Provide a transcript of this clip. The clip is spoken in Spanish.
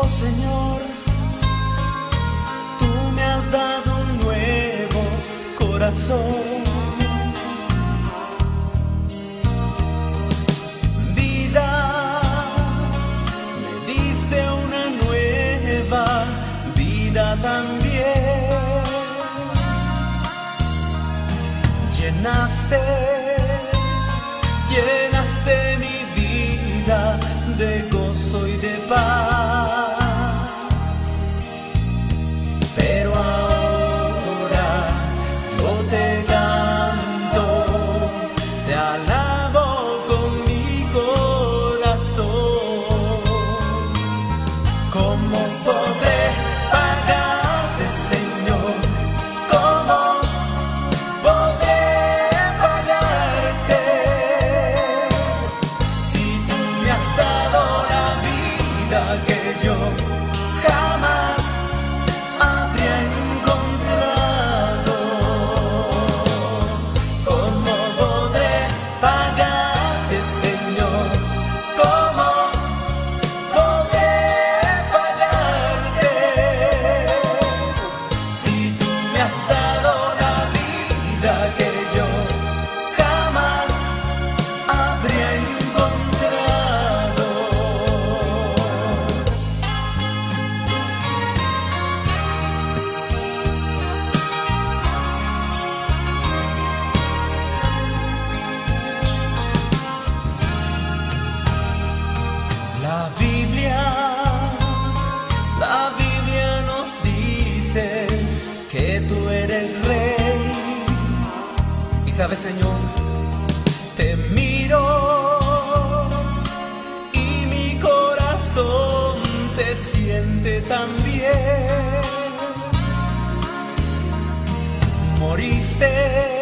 Señor, tú me has dado un nuevo corazón. Vida, me diste una nueva vida también. Llenaste mi vida de gozo y de paz. Pero ahora yo te canto, te alabo con mi corazón. ¿Cómo podré pagarte, Señor? ¿Cómo podré pagarte si tú me has dado la vida que yo jamás habría encontrado? ¿Cómo podré pagarte, Señor? ¿Cómo podré pagarte si tú me has dado la vida que yo jamás habría encontrado? La Biblia nos dice que tú eres rey. Y sabes, Señor, te miro y mi corazón te siente tan bien. Moriste